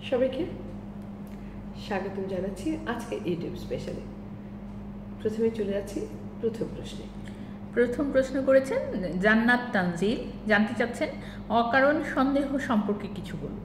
সবাইকে স্বাগতম জানাচ্ছি আজকে ইউটিউব স্পেশালে। প্রথমে চলে যাচ্ছি প্রথম প্রশ্নে। প্রথম প্রশ্ন করেছেন জান্নাত তানজিল, জানতে চাচ্ছেন অকারণ সন্দেহ সম্পর্কে কিছু বলুন।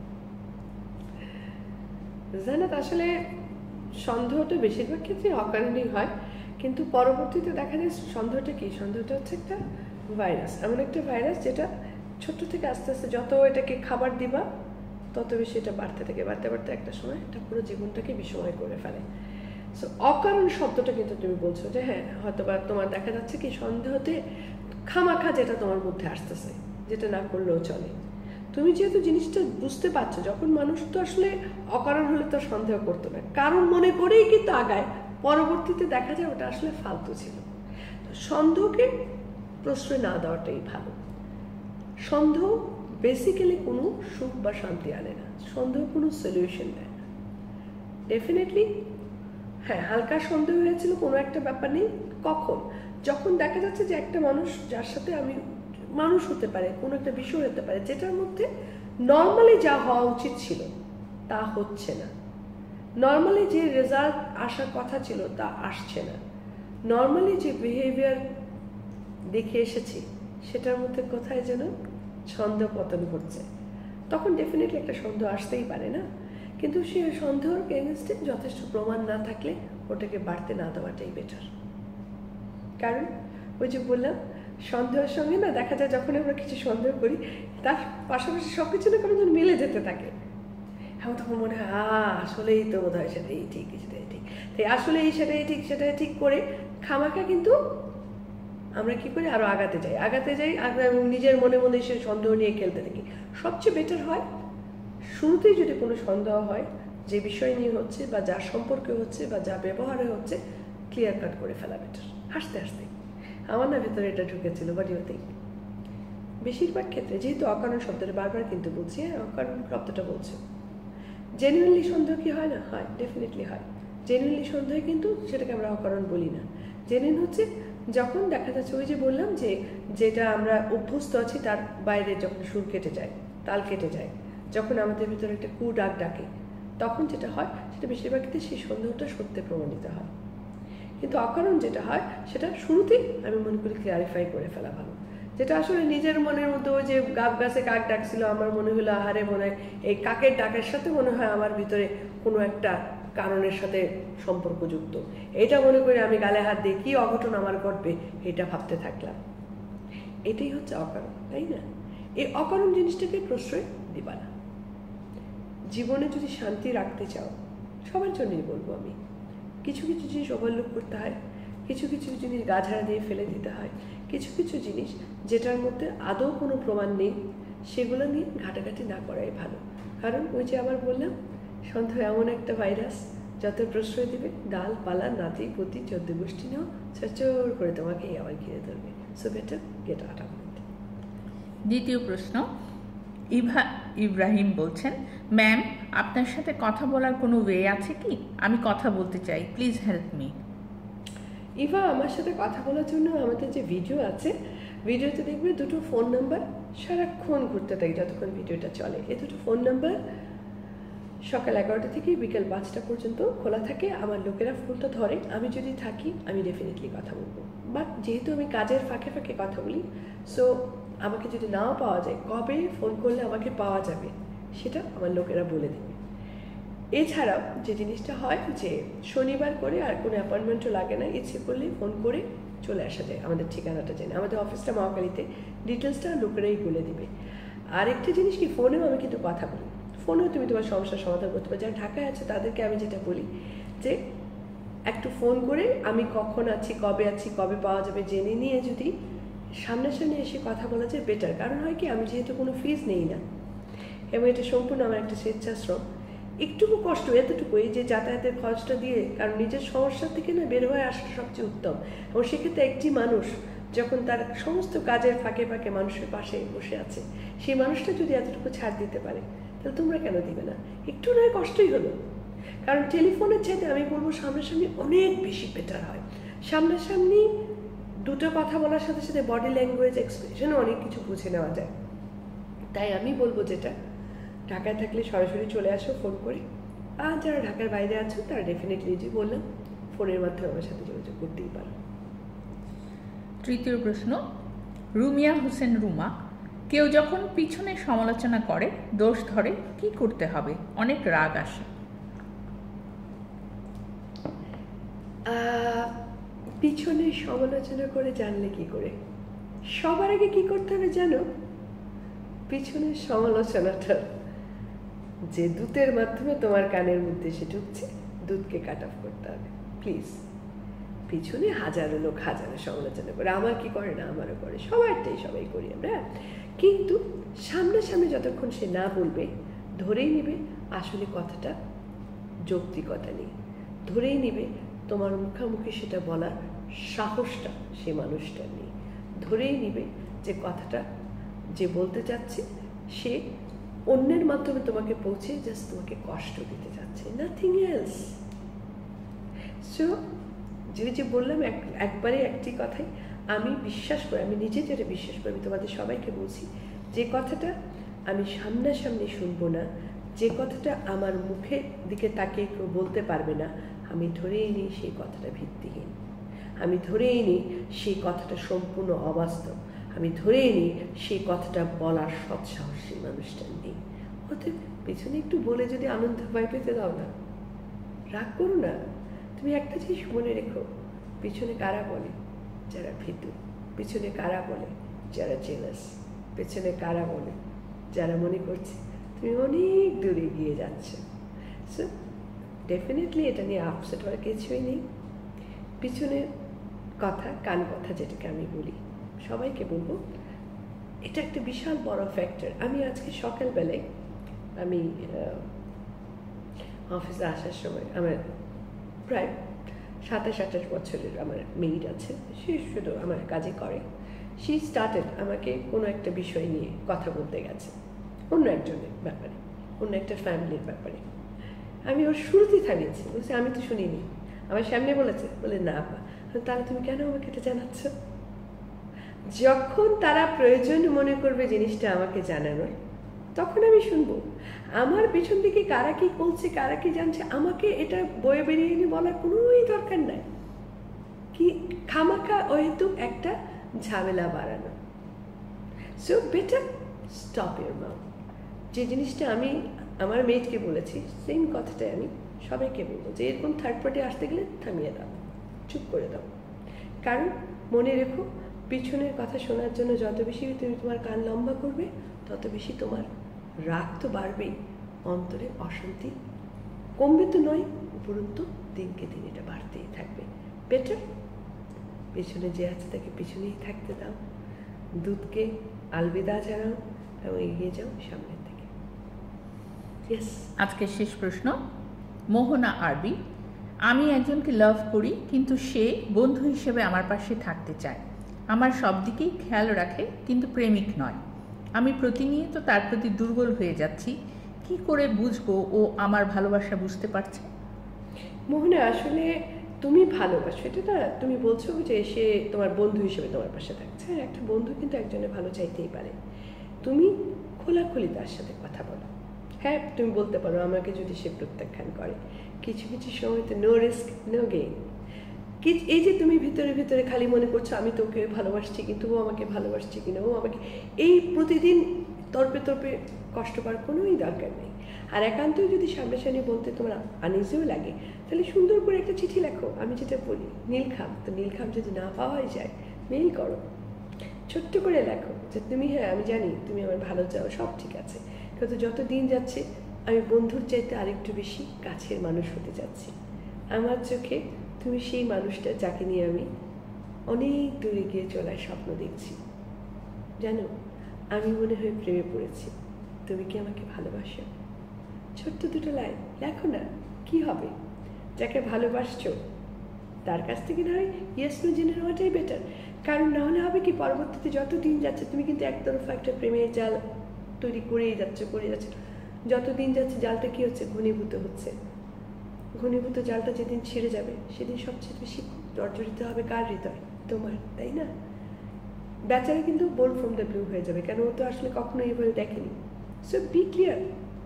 জান্নাত, আসলে সন্দেহটা বেশিরভাগ ক্ষেত্রে অকারণেই হয়, কিন্তু পরবর্তীতে দেখা যায় সন্দেহটা কি, সন্দেহটা হচ্ছে একটা ভাইরাস, এমন একটা ভাইরাস যেটা ছোট্ট থেকে আস্তে আস্তে যত এটাকে খাবার দিবা তত বেশি এটা বাড়তে থাকে, বাড়তে বাড়তে একটা সময় এটা পুরো জীবনটাকে বিষময় করে ফেলে। সো অকারণ শব্দটা কিন্তু তুমি বলছো যে হ্যাঁ হয়তো বা তোমার দেখা যাচ্ছে কি সন্দেহতে খামাখা যেটা তোমার মধ্যে আসতেছে, যেটা না করলেও চলে। তুমি যেহেতু জিনিসটা বুঝতে পারছো, যখন মানুষ তো আসলে অকারণ হলে তো সন্দেহ করতো না, কারণ মনে করেই কিন্তু আগায়, পরবর্তীতে দেখা যায় ওটা আসলে ফালতু ছিল। তো সন্দেহকে প্রশ্রয় না দেওয়াটাই ভালো। সন্দেহ বেসিক্যালি কোনো সুখ বা শান্তি আনে না, সন্দেহ কোনো সলিউশন দেয় না। ডেফিনেটলি হ্যাঁ, হালকা সন্দেহ হয়েছিল কোনো একটা ব্যাপার নেই, কখন যখন দেখা যাচ্ছে যে একটা মানুষ যার সাথে আমি মানুষ হতে পারে, কোনো একটা বিষয় হতে পারে যেটার মধ্যে নর্মালি যা হওয়া উচিত ছিল তা হচ্ছে না, নর্মালি যে রেজাল্ট আসার কথা ছিল তা আসছে না, নর্মালি যে বিহেভিয়ার দেখে এসেছি সেটার মধ্যে কোথায় যেন সন্দেহ পতন ঘটছে, তখন ডেফিনেটলি একটা সন্দেহ আসতেই পারে না। কিন্তু সে সন্দেহের এগেইনস্টে যথেষ্ট প্রমাণ না থাকলে ওটাকে বাড়তে না দেওয়াটাই বেটার। কারণ ওই যে বললাম, সন্দেহের সঙ্গে না দেখা যায় যখন আমরা কিছু সন্দেহ করি তার পাশাপাশি সব কিছু না কোনো যেন মিলে যেতে থাকে, এখন তখন মনে হয় আসলেই তো বোধ হয় সেটাই ঠিক, সেটাই ঠিক, তাই আসলেই সেটাই ঠিক করে খামাখা কিন্তু আমরা কি করি আরো আগাতে যাই এবং নিজের মনে মনে সে সন্দেহ নিয়ে খেলতে থাকি। সবচেয়ে বেটার হয় শুরুতেই যদি কোনো সন্দেহ হয় যে বিষয় নিয়ে হচ্ছে বা যার সম্পর্কে হচ্ছে বা যা ব্যবহারে হচ্ছে, ক্লিয়ার কাট করে ফেলা বেটার। হাসতে আমার না ভেতরে এটা ঢুকেছিল, বাট ইউ থিঙ্ক বেশিরভাগ ক্ষেত্রে যেহেতু অকারণ শব্দটা বারবার কিন্তু বলছি, অকারণ শব্দটা বলছে, জেনুইনলি সন্দেহ কি হয় না? হয়, ডেফিনেটলি হয়। জেনুইনলি সন্দেহ কিন্তু সেটাকে আমরা অকারণ বলি না। জেনুইন হচ্ছে যখন দেখা যাচ্ছে ওই যে বললাম যে যেটা আমরা অভ্যস্ত আছি তার বাইরে যখন সুর কেটে যায়, তাল কেটে যায়, যখন আমাদের ভিতরে একটা কু ডাক ডাকে, তখন যেটা হয় সেটা বেশিরভাগ ক্ষেত্রে সেই সন্দেহটা সত্যি প্রমাণিত হয়। কিন্তু অকারণ যেটা হয় সেটা শুরুতেই আমি মনে করি ক্লিয়ারিফাই করে ফেলা ভালো, যেটা আসলে নিজের মনের মধ্যে ওই যে গাছে কাক ডাকছিল, আমার মনে হলো আহারে মনে হয় এই কাকের ডাকের সাথে মনে হয় আমার ভিতরে কোনো একটা কারণের সাথে সম্পর্কযুক্ত, এটা মনে করি আমি গালে হাত দিয়ে কি অঘটন আমার ঘটবে এটা ভাবতে থাকলাম, এটাই হচ্ছে অকারণ, তাই না? এই অকারণ জিনিসটাকে প্রশ্রয় দিবা না। জীবনে যদি শান্তি রাখতে চাও, সবার জন্যই বলবো আমি, কিছু কিছু জিনিস ওভারলুক করতে হয়, কিছু কিছু জিনিস গাঝাড়া দিয়ে ফেলে দিতে হয়, কিছু কিছু জিনিস যেটার মধ্যে আদৌ কোনো প্রমাণ নেই সেগুলো নিয়ে ঘাটাঘাটি না করাই ভালো। কারণ ওই যে আবার বললাম, সন্দেহ এমন একটা ভাইরাস, যত প্রশ্রয় দিবে ডাল পালা নাতি পুতি 14 গোষ্ঠী নেও চর করে তোমাকে আবার ঘিরে ধরবে। So better get out of it. দ্বিতীয় প্রশ্ন, ইব্রাহিম বলছেন, ম্যাম আপনার সাথে কথা বলার কোনো ওয়ে আছে কি? আমি কথা বলতে চাই, প্লিজ হেল্প মি। ইভা, আমার সাথে কথা বলার জন্য আমাদের যে ভিডিও আছে, ভিডিওতে দেখবে দুটো ফোন নাম্বার সারাক্ষণ ঘুরতে থাকে যতক্ষণ ভিডিওটা চলে। এই দুটো ফোন নাম্বার সকাল 11টা থেকে বিকেল 5টা পর্যন্ত খোলা থাকে, আমার লোকেরা ফোনটা ধরে, আমি যদি থাকি আমি ডেফিনেটলি কথা বলবো। বাট যেহেতু আমি কাজের ফাঁকে ফাঁকে কথা বলি, সো আমাকে যদি নাও পাওয়া যায়, কবে ফোন করলে আমাকে পাওয়া যাবে সেটা আমার লোকেরা বলে দেবে। এছাড়াও যে জিনিসটা হয় যে শনিবার করে আর কোনো অ্যাপয়েন্টমেন্টও লাগে না, ইচ্ছে করলেই ফোন করে চলে আসা যায় আমাদের ঠিকানাটা জেনে। আমাদের অফিসটা মহাখালীতে, ডিটেলসটা লোকেরাই বলে দিবে। আর একটা জিনিস কি, ফোনেও আমি কিন্তু কথা বলি, ফোনেও তুমি তোমার সমস্যার সমাধান করতে পারো। যারা ঢাকায় আছে তাদেরকে আমি যেটা বলি যে একটু ফোন করে আমি কখন আছি, কবে পাওয়া যাবে জেনে নিয়ে যদি সামনাসামনি এসে কথা বলা যায় বেটার। কারণ হয় কি, আমি যেহেতু কোনো ফিজ নেই না এবং এটা সম্পূর্ণ আমার একটা স্বেচ্ছাশ্রম, একটুকু কষ্ট এতটুকু এই যে যাতায়াতের খরচটা দিয়ে, কারণ নিজের সমস্যা থেকে না বের হয়ে আসাটা সবচেয়ে উত্তম। এবং সেক্ষেত্রে একটি মানুষ যখন তার সমস্ত কাজের ফাঁকে ফাঁকে মানুষের পাশে বসে আছে, সেই মানুষটা যদি এতটুকু ছাড় দিতে পারে তাহলে তোমরা কেন দিবে না? একটু নয় কষ্টই হলো, কারণ টেলিফোনের চাইতে আমি বলবো সামনাসামনি অনেক বেশি বেটার হয়। সামনাসামনি দুটো কথা বলার সাথে সাথে বডি ল্যাঙ্গুয়েজ, এক্সপ্রেশনও অনেক কিছু বুঝে নেওয়া যায়। তাই আমি বলবো যেটা ঢাকায় থাকলে সরাসরি চলে আসো ফোন করে, আর যারা ঢাকার বাইরে আছো তারা ডেফিনেটলি যে বললাম ফোনের মাধ্যমে আমার সাথে যোগাযোগ করতেই পারো। তৃতীয় প্রশ্ন, রুমিয়া হোসেন রুমা, কেউ যখন পিছনে সমালোচনা করে, দোষ ধরে, কি করতে হবে? অনেক রাগ আসে। পিছনে সমালোচনা করে জানলে কি করে? সবার আগে কি করতে হবে জানো? পিছনের সমালোচনাটা যে দূতের মাধ্যমে তোমার কানের মধ্যে এসে ঢুকছে, দূতকে কাট অফ করতে হবে প্লিজ। পিছনে হাজারো লোক হাজারো সমালোচনা করে, আমার কি করে না, আমারও করে, সবারটাই সবাই করি আমরা, কিন্তু সামনাসামনি যতক্ষণ সে না বলবে, ধরেই নিবে আসলে কথাটা যৌক্তিকতা নেই, ধরেই নিবে তোমার মুখামুখি সেটা বলার সাহসটা সে মানুষটার নেই, ধরেই নিবে যে কথাটা যে বলতে চাচ্ছে সে অন্যের মাধ্যমে তোমাকে পৌঁছে জাস্ট তোমাকে কষ্ট দিতে চাচ্ছে, নাথিং এলস। সো যে বললাম একবারে একটি কথাই আমি বিশ্বাস করি, আমি নিজে যেটা বিশ্বাস করি, আমি তোমাদের সবাইকে বলছি, যে কথাটা আমি সামনাসামনি শুনবো না, যে কথাটা আমার মুখের দিকে তাকিয়ে কেউ বলতে পারবে না, আমি ধরেই নিই সেই কথাটা ভিত্তিহীন, আমি ধরেই নিই সেই কথাটা সম্পূর্ণ অবাস্তব, আমি ধরেই নিই সেই কথাটা বলার সৎসাহস সেই মানুষটার নেই। অতএব পেছনে একটু বলে যদি আনন্দ ভয় পেতে দাও না, রাগ করো না। তুমি একটা জিনিস মনে রেখো, পিছনে কারা বলে? যারা ভীতু। পিছনে কারা বলে? যারা জেলাস। পেছনে কারা বলে? যারা মনে করছে তুমি অনেক দূরে গিয়ে যাচ্ছ। সো ডেফিনেটলি এটা নিয়ে আপসেট হওয়ার কিছুই নেই। পিছনের কথা, কান কথা যেটাকে আমি বলি, সবাইকে বলবো, এটা একটা বিশাল বড় ফ্যাক্টর। আমি আজকে সকালবেলায় আমি অফিসে আসার সময় আমার প্রায় 27-28 বছরের আমার মেইড আছে, সে শুধু আমার কাজে করে, সে স্টার্টেড আমাকে কোনো একটা বিষয় নিয়ে কথা বলতে গেছে, অন্য একজনের ব্যাপারে, অন্য একটা ফ্যামিলির ব্যাপারে। আমি ওর শুরুতেই থামিয়েছি, বলছি আমি তো শুনিনি, আমার সামনে বলেছে, বলে না আপা, তাহলে তুমি কেন আমাকে এটা জানাচ্ছ? যখন তারা প্রয়োজন মনে করবে জিনিসটা আমাকে জানানোর, তখন আমি শুনবো। আমার পিছন দিকে কারা কি বলছে, কারা কি জানছে, আমাকে এটা বয়ে বেরিয়ে নিয়ে বলার কোনোই দরকার নাই। কি খামাখা হয়তো একটা ঝামেলা বাড়ানো। So better stop your mouth. যে জিনিসটা আমি আমার মেয়েকে বলেছি, সেম কথাটাই আমি সবাইকে বলবো, যে এরকম থার্ড পার্টি আসতে গেলে থামিয়ে দাও, চুপ করে দাও। কারণ মনে রেখো, পিছনের কথা শোনার জন্য যত বেশি তুমি তোমার কান লম্বা করবে, তত বেশি তোমার রাগ তো বাড়বেই, অন্তরে অশান্তি কমবে তো নয়, উপরন্তু দিনকে দিন এটা বাড়তেই থাকবে। বেটার পেছনে যে আছে তাকে পিছনেই থাকতে দাও, দুধকে আলবিদা জানাও এবং এগিয়ে যাও সামনের দিকে। ইয়েস। আজকের শেষ প্রশ্ন, মোহনা আরবি, আমি একজনকে লাভ করি, কিন্তু সে বন্ধু হিসেবে আমার পাশে থাকতে চায়, আমার সব দিকেই খেয়াল রাখে, কিন্তু প্রেমিক নয়। আমি প্রতিনিয়ত তার প্রতি দুর্বল হয়ে যাচ্ছি, কি করে বুঝবো ও আমার ভালোবাসা বুঝতে পারছে? মোহনা, আসলে তুমি ভালোবাসো, এটা না তুমি বলছো যে সে তোমার বন্ধু হিসেবে তোমার পাশে থাকছে। একটা বন্ধু কিন্তু একজনের ভালো চাইতেই পারে। তুমি খোলাখুলি তার সাথে কথা বলো। হ্যাঁ, তুমি বলতে পারো আমাকে যদি সে প্রত্যাখ্যান করে, কিছু কিছু সময় তো নো রিস্ক নো গেইন। এই যে তুমি ভিতরে ভিতরে খালি মনে করছো আমি তোকে ভালোবাসছি, কিন্তু ও আমাকে ভালোবাসছে কিনা, ও আমাকে, এই প্রতিদিন তর্পে তর্পে কষ্ট পাওয়ার কোনোই দরকার নেই। আর একান্তই যদি সামনাসামনি বলতে তোমার আনইজিও লাগে, তাহলে সুন্দর করে একটা চিঠি লেখো। আমি যেটা বলি নীলখাম, তো নীলখাম যদি না পাওয়াই যায়, মেইল করো, ছোট্ট করে লেখো যে তুমি, হ্যাঁ আমি জানি তুমি আমার ভালো চাও, সব ঠিক আছে, কিন্তু যত দিন যাচ্ছে আমি বন্ধুর চাইতে আরেকটু বেশি কাছের মানুষ হতে যাচ্ছি। আমার চোখে তুমি সেই মানুষটা যাকে নিয়ে আমি অনেক দূরে গিয়ে চলার স্বপ্ন দেখছি। জানো, আমি মনে হয় প্রেমে পড়েছি, তুমি কি আমাকে ভালোবাসো? ছোট্ট দুটো লাইন লেখো না, কি হবে? যাকে ভালোবাসছো তার কাছ থেকে না হয় ইয়েস নো জেনে নেওয়াটাই বেটার। কারণ না হলে হবে কি, পরবর্তীতে যত দিন যাচ্ছে তুমি কিন্তু একতরফা একটা প্রেমের জাল তৈরি করেই যাচ্ছ। যত দিন যাচ্ছে জালটা কি হচ্ছে, ঘনীভূত হচ্ছে। ঘনীভূত জালটা যেদিন ছিঁড়ে যাবে, সেদিন সবচেয়ে বেশি জর্জরিত হবে কার হৃদয়? তোমার, তাই না? বেচারা কিন্তু বোল্ড ফ্রম দ্য ব্লু হয়ে যাবে, কেন ও তো আসলে কখনো এইভাবে দেখেনি। সো বি ক্লিয়ার,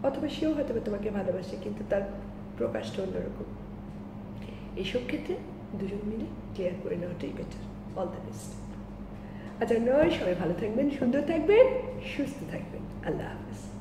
অথবা সেও হয়তো তোমাকে ভালোবাসে কিন্তু তার প্রকাশটা অন্যরকম। এইসব ক্ষেত্রে দুজন মিলে ক্লিয়ার করে নেওয়াটাই বেটার। All the best. আচ্ছা নয়, সবাই ভালো থাকবেন, সুন্দর থাকবেন, সুস্থ থাকবেন। আল্লাহ হাফেজ।